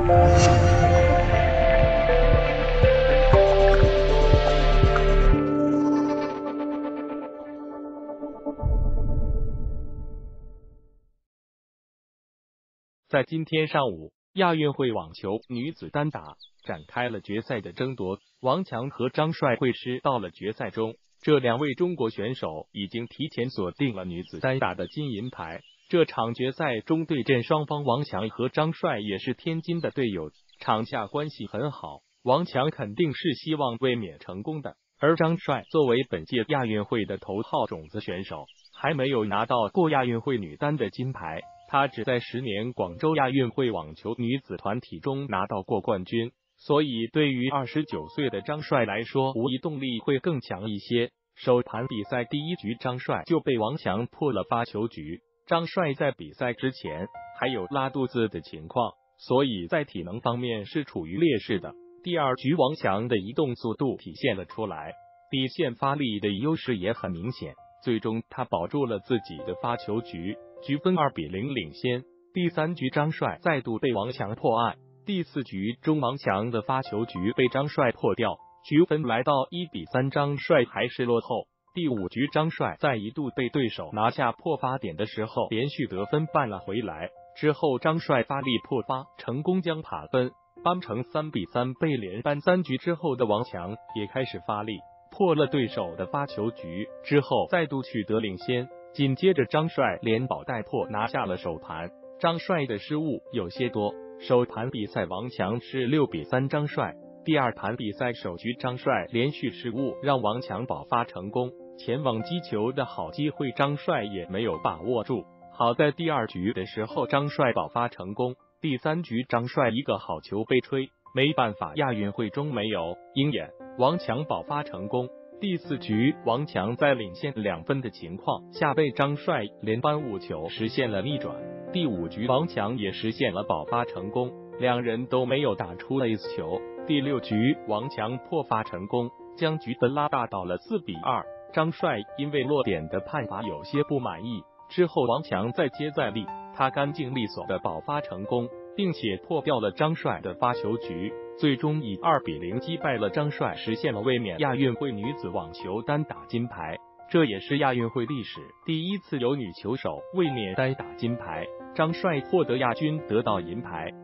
在今天上午，亚运会网球女子单打展开了决赛的争夺，王强和张帅会师到了决赛中。这两位中国选手已经提前锁定了女子单打的金银牌。这场决赛中对阵双方，王强和张帅也是天津的队友，场下关系很好。王强肯定是希望卫冕成功的，而张帅作为本届亚运会的头号种子选手，还没有拿到过亚运会女单的金牌。他只在10年广州亚运会网球女子团体中拿到过冠军，所以对于29岁的张帅来说，无疑动力会更强一些。首盘比赛第一局，张帅就被王强破了发球局。张帅在比赛之前还有拉肚子的情况，所以在体能方面是处于劣势的。第二局，王强的移动速度体现了出来，底线发力的优势也很明显，最终他保住了自己的发球局，局分2-0领先。第三局，张帅再度被王强破案。第四局中，王强的发球局被张帅破掉，局分来到1-3，张帅还是落后。第五局，张帅在一度被对手拿下破发点的时候，连续得分扳了回来。之后，张帅发力破发，成功将爬分扳成3-3，被连扳。3局之后的王强也开始发力，破了对手的发球局，之后再度取得领先。紧接着，张帅连保带破拿下了首盘。张帅的失误有些多，首盘比赛王强是6-3张帅。第二盘比赛首局，张帅连续失误让王强保发成功，前网击球的好机会张帅也没有把握住。好在第二局的时候张帅保发成功。第三局，张帅一个好球被吹，没办法，亚运会中没有鹰眼，王强保发成功。第四局，王强在领先2分的情况下被张帅连扳5球实现了逆转。第五局，王强也实现了保发成功，两人都没有打出 ace 球。第六局，王强破发成功，将局分拉大到了4-2。张帅因为落点的判罚有些不满意，之后王强再接再厉，他干净利索的保发成功，并且破掉了张帅的发球局，最终以2-0击败了张帅，实现了卫冕亚运会女子网球单打金牌。这也是亚运会历史第一次有女球手卫冕单打金牌，张帅获得亚军，得到银牌。